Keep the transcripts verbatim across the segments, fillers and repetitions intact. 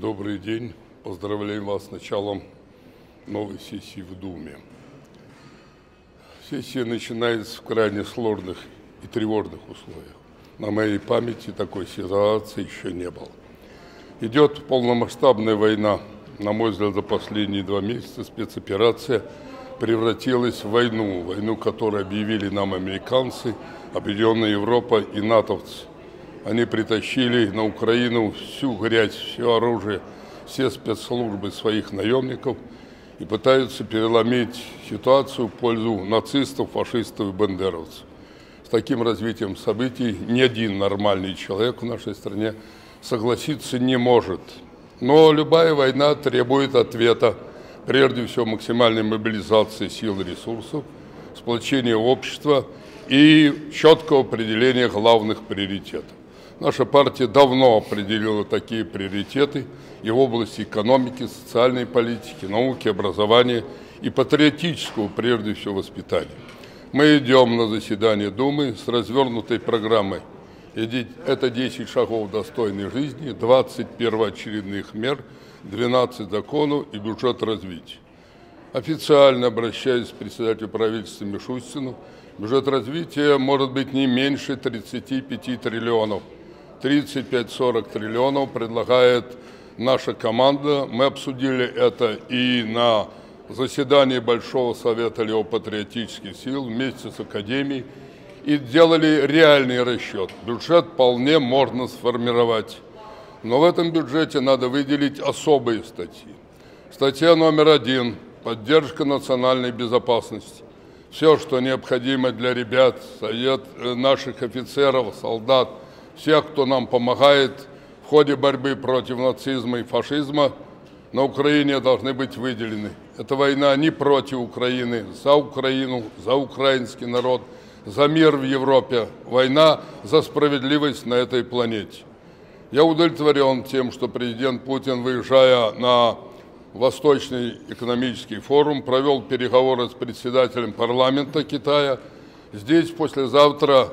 Добрый день. Поздравляем вас с началом новой сессии в Думе. Сессия начинается в крайне сложных и тревожных условиях. На моей памяти такой ситуации еще не было. Идет полномасштабная война. На мой взгляд, за последние два месяца спецоперация превратилась в войну, войну, которую объявили нам американцы, Объединенная Европа и натовцы. Они притащили на Украину всю грязь, все оружие, все спецслужбы своих наемников и пытаются переломить ситуацию в пользу нацистов, фашистов и бандеровцев. С таким развитием событий ни один нормальный человек в нашей стране согласиться не может. Но любая война требует ответа, прежде всего максимальной мобилизации сил и ресурсов, сплочения общества и четкого определения главных приоритетов. Наша партия давно определила такие приоритеты и в области экономики, социальной политики, науки, образования и патриотического, прежде всего, воспитания. Мы идем на заседание Думы с развернутой программой. Это десять шагов достойной жизни, двадцать первоочередных мер, двенадцать законов и бюджет развития. Официально обращаясь к председателю правительства Мишустину, бюджет развития может быть не меньше тридцати пяти триллионов. тридцать пять — сорок триллионов предлагает наша команда. Мы обсудили это и на заседании Большого совета левопатриотических сил вместе с Академией и делали реальный расчет. Бюджет вполне можно сформировать, но в этом бюджете надо выделить особые статьи. Статья номер один – поддержка национальной безопасности. Все, что необходимо для ребят, совет наших офицеров, солдат, всех, кто нам помогает в ходе борьбы против нацизма и фашизма, на Украине должны быть выделены. Эта война не против Украины, за Украину, за украинский народ, за мир в Европе. Война за справедливость на этой планете. Я удовлетворен тем, что президент Путин, выезжая на Восточный экономический форум, провел переговоры с председателем парламента Китая. Здесь послезавтра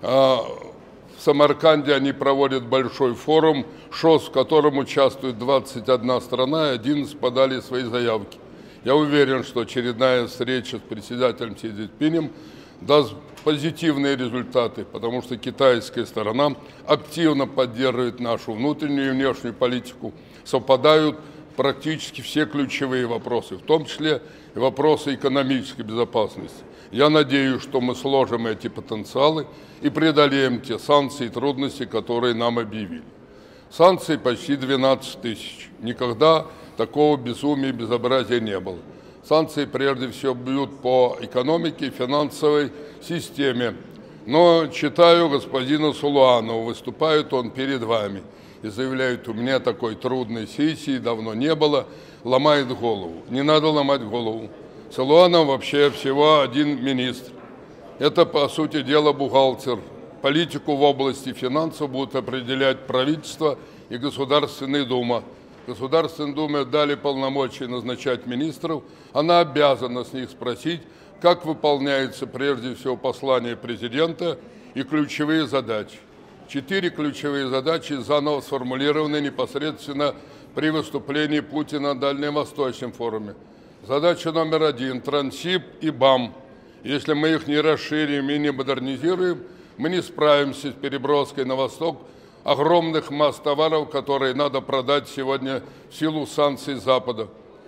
в Самарканде они проводят большой форум, ШОС, в котором участвует двадцать одна страна, и одиннадцать подали свои заявки. Я уверен, что очередная встреча с председателем Си Цзиньпинем даст позитивные результаты, потому что китайская сторона активно поддерживает нашу внутреннюю и внешнюю политику. Совпадают практически все ключевые вопросы, в том числе и вопросы экономической безопасности. Я надеюсь, что мы сложим эти потенциалы и преодолеем те санкции и трудности, которые нам объявили. Санкций почти двенадцать тысяч. Никогда такого безумия и безобразия не было. Санкции прежде всего бьют по экономике и финансовой системе. Но читаю господина Сулуанова, выступает он перед вами и заявляет: у меня такой трудной сессии давно не было, ломает голову. Не надо ломать голову. Сулуанов вообще всего один министр. Это, по сути дела, бухгалтер. Политику в области финансов будут определять правительство и Государственная Дума. Государственной Думе дали полномочия назначать министров. Она обязана с них спросить, как выполняется прежде всего послание президента и ключевые задачи. Четыре ключевые задачи заново сформулированы непосредственно при выступлении Путина на Дальневосточном форуме. Задача номер один – Трансип и БАМ. Если мы их не расширим и не модернизируем, мы не справимся с переброской на восток огромных масс товаров, которые надо продать сегодня в силу санкций Запада.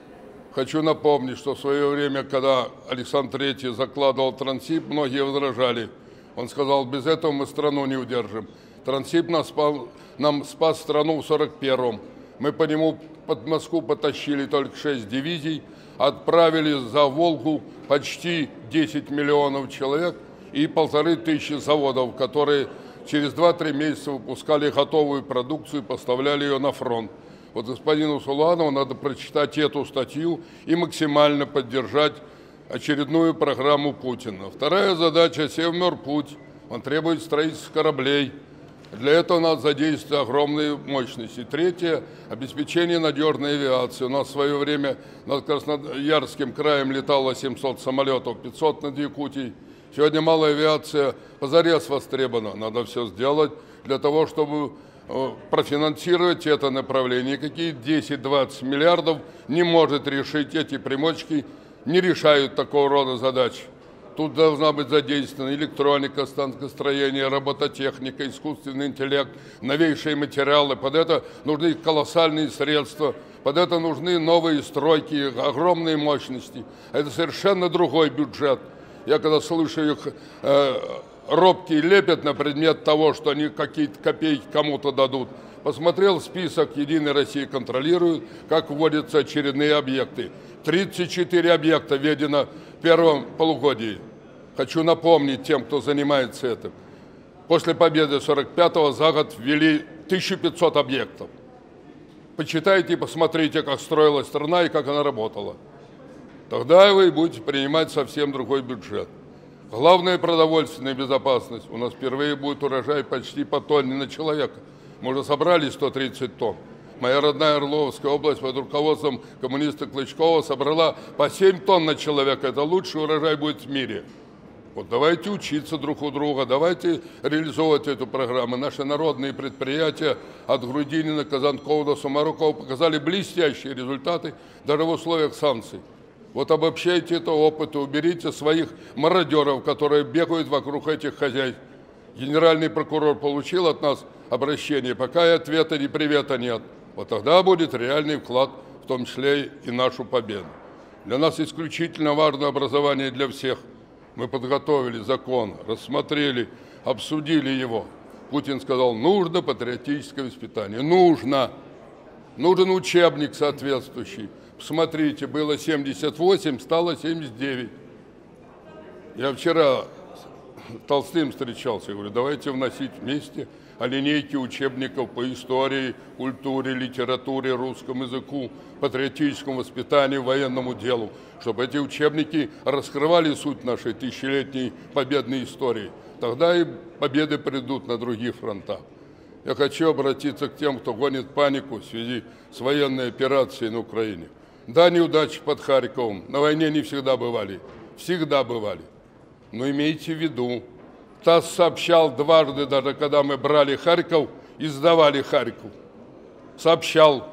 Хочу напомнить, что в свое время, когда Александр Третий закладывал Трансип, многие возражали. Он сказал: без этого мы страну не удержим. Трансип нас спас, нам спас страну в сорок первом. Мы по нему под Москву потащили только шесть дивизий, отправили за Волгу почти десять миллионов человек и полторы тысячи заводов, которые через два-три месяца выпускали готовую продукцию и поставляли ее на фронт. Вот господину Сулуанову надо прочитать эту статью и максимально поддержать очередную программу Путина. Вторая задача – Севморпуть. Он требует строительства кораблей. Для этого надо задействовать огромные мощности. Третье – обеспечение надежной авиации. У нас в свое время над Красноярским краем летало семьсот самолетов, пятьсот над Якутией. Сегодня малая авиация позарез востребована. Надо все сделать для того, чтобы профинансировать это направление. Какие десять-двадцать миллиардов не может решить эти примочки, не решают такого рода задач. Тут должна быть задействована электроника, станкостроение, робототехника, искусственный интеллект, новейшие материалы. Под это нужны колоссальные средства, под это нужны новые стройки, огромные мощности. Это совершенно другой бюджет. Я когда слышу их э, робкие лепят на предмет того, что они какие-то копейки кому-то дадут, посмотрел список «Единой России» контролирует, как вводятся очередные объекты. тридцать четыре объекта введено в первом полугодии. Хочу напомнить тем, кто занимается этим. После победы сорок пятого за год ввели тысячу пятьсот объектов. Почитайте и посмотрите, как строилась страна и как она работала. Тогда вы будете принимать совсем другой бюджет. Главная продовольственная безопасность. У нас впервые будет урожай почти по тонне на человека. Мы уже собрали сто тридцать тонн. Моя родная Орловская область под руководством коммуниста Клычкова собрала по семь тонн на человека. Это лучший урожай будет в мире. Вот давайте учиться друг у друга, давайте реализовывать эту программу. Наши народные предприятия от Грудинина, Казанкова до Сумарокова показали блестящие результаты даже в условиях санкций. Вот обобщайте это опыт и уберите своих мародеров, которые бегают вокруг этих хозяйств. Генеральный прокурор получил от нас обращение, пока и ответа, ни привета нет. Вот тогда будет реальный вклад, в том числе и нашу победу. Для нас исключительно важно образование для всех. Мы подготовили закон, рассмотрели, обсудили его. Путин сказал, нужно патриотическое воспитание. Нужно. Нужен учебник соответствующий. Посмотрите, было семьдесят восемь, стало семьдесят девять. Я вчера с Толстым встречался, я говорю, давайте вносить вместе о линейке учебников по истории, культуре, литературе, русскому языку, патриотическому воспитанию, военному делу, чтобы эти учебники раскрывали суть нашей тысячелетней победной истории. Тогда и победы придут на других фронтах. Я хочу обратиться к тем, кто гонит панику в связи с военной операцией на Украине. Да, неудачи под Харьковом на войне не всегда бывали, всегда бывали. Но имейте в виду, ТАСС сообщал дважды, даже когда мы брали Харьков и сдавали Харьков. Сообщал.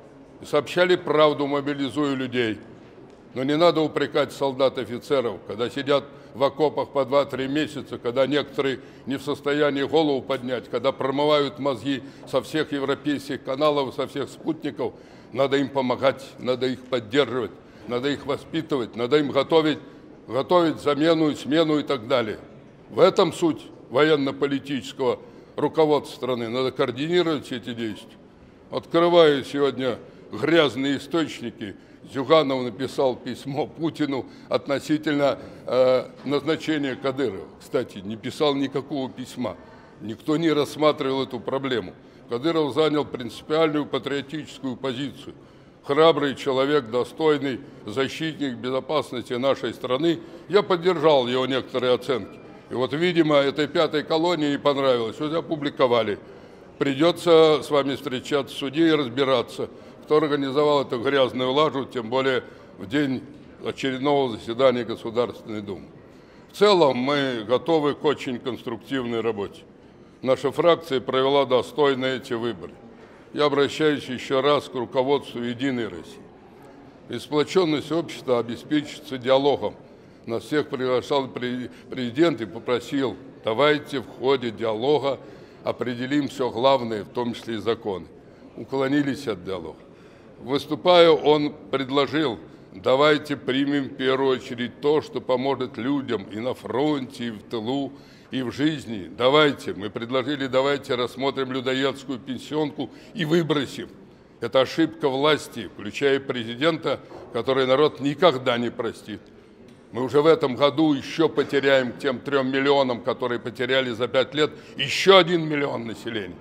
И сообщали правду, мобилизуя людей. Но не надо упрекать солдат и офицеров, когда сидят в окопах по два-три месяца, когда некоторые не в состоянии голову поднять, когда промывают мозги со всех европейских каналов, со всех спутников. Надо им помогать, надо их поддерживать, надо их воспитывать, надо им готовить, готовить замену, смену и так далее. В этом суть военно-политического руководства страны. Надо координировать все эти действия. Открываю сегодня грязные источники. Зюганов написал письмо Путину относительно э, назначения Кадырова. Кстати, не писал никакого письма. Никто не рассматривал эту проблему. Кадыров занял принципиальную патриотическую позицию. Храбрый человек, достойный защитник безопасности нашей страны. Я поддержал его некоторые оценки. И вот, видимо, этой пятой колонии не понравилось. Вот опубликовали. Придется с вами встречаться в суде и разбираться, кто организовал эту грязную лажу, тем более в день очередного заседания Государственной Думы. В целом мы готовы к очень конструктивной работе. Наша фракция провела достойно эти выборы. Я обращаюсь еще раз к руководству «Единой России». Сплоченность общества обеспечится диалогом. Нас всех приглашал президент и попросил, давайте в ходе диалога определим все главное, в том числе и законы. Уклонились от диалога. Выступая, он предложил, давайте примем в первую очередь то, что поможет людям и на фронте, и в тылу, и в жизни. Давайте, мы предложили, давайте рассмотрим людоедскую пенсионку и выбросим. Это ошибка власти, включая президента, которую народ никогда не простит. Мы уже в этом году еще потеряем к тем трем миллионам, которые потеряли за пять лет, еще один миллион населения.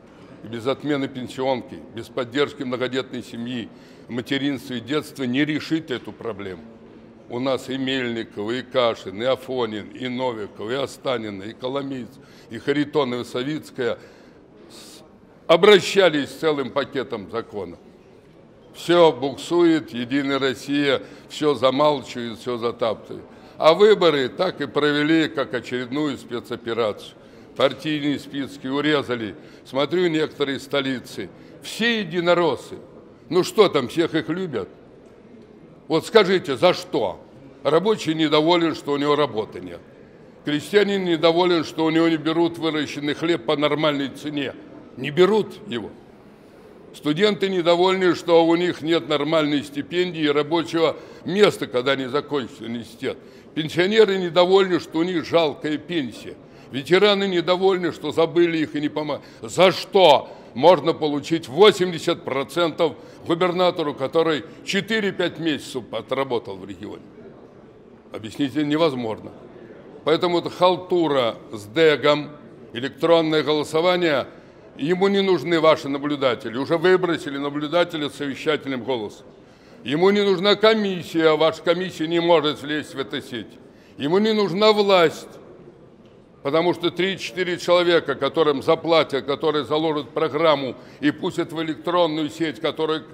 И без отмены пенсионки, без поддержки многодетной семьи, материнства и детства не решить эту проблему. У нас и Мельников, и Кашин, и Афонин, и Новиков, и Останина, и Коломиец, и Харитон, и Савицкая обращались с целым пакетом законов. Все буксует, Единая Россия все замалчивает, все затаптывает. А выборы так и провели, как очередную спецоперацию. партийные списки урезали. Смотрю некоторые столицы, все единороссы. Ну что там, всех их любят? Вот скажите, за что? Рабочий недоволен, что у него работы нет. Крестьянин недоволен, что у него не берут выращенный хлеб по нормальной цене. Не берут его. Студенты недовольны, что у них нет нормальной стипендии и рабочего места, когда они закончат университет. Пенсионеры недовольны, что у них жалкая пенсия. Ветераны недовольны, что забыли их и не помогли. За что можно получить восемьдесят процентов губернатору, который четыре-пять месяцев отработал в регионе? Объяснить невозможно. Поэтому это халтура с дэгом, электронное голосование. Ему не нужны ваши наблюдатели. Уже выбросили наблюдателя с совещательным голосом. Ему не нужна комиссия, ваша комиссия не может влезть в эту сеть. Ему не нужна власть, потому что три-четыре человека, которым заплатят, которые заложат программу и пустят в электронную сеть, которую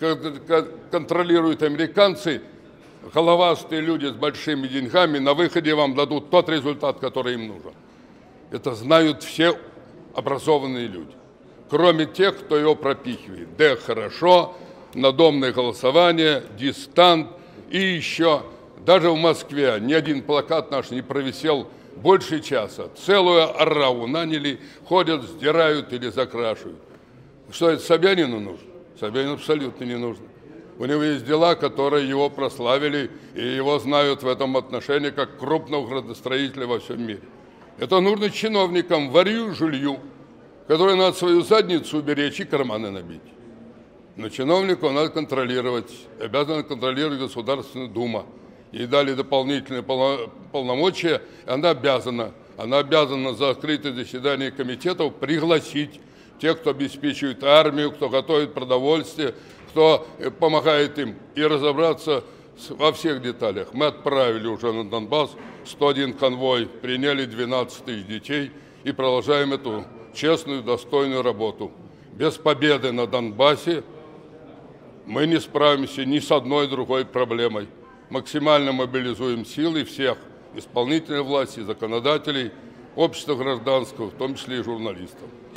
контролируют американцы, головастые люди с большими деньгами, на выходе вам дадут тот результат, который им нужен. Это знают все образованные люди, кроме тех, кто его пропихивает. Да, хорошо, надомное голосование, дистант и еще. Даже в Москве ни один плакат наш не провисел больше часа. Целую ораву наняли, ходят, сдирают или закрашивают. Что это Собянину нужно? Собянину абсолютно не нужно. У него есть дела, которые его прославили, и его знают в этом отношении как крупного градостроителя во всем мире. Это нужно чиновникам, варью, жилью, которые надо свою задницу уберечь и карманы набить. Но чиновнику надо контролировать, обязана контролировать Государственная Дума. Ей дали дополнительные полномочия, и она обязана, она обязана за открытое заседание комитетов пригласить тех, кто обеспечивает армию, кто готовит продовольствие, кто помогает им, и разобраться во всех деталях. Мы отправили уже на Донбасс сто один конвой, приняли двенадцать тысяч детей и продолжаем эту честную, достойную работу. Без победы на Донбассе мы не справимся ни с одной другой проблемой. Максимально мобилизуем силы всех исполнительной власти, законодателей, общества гражданского, в том числе и журналистов.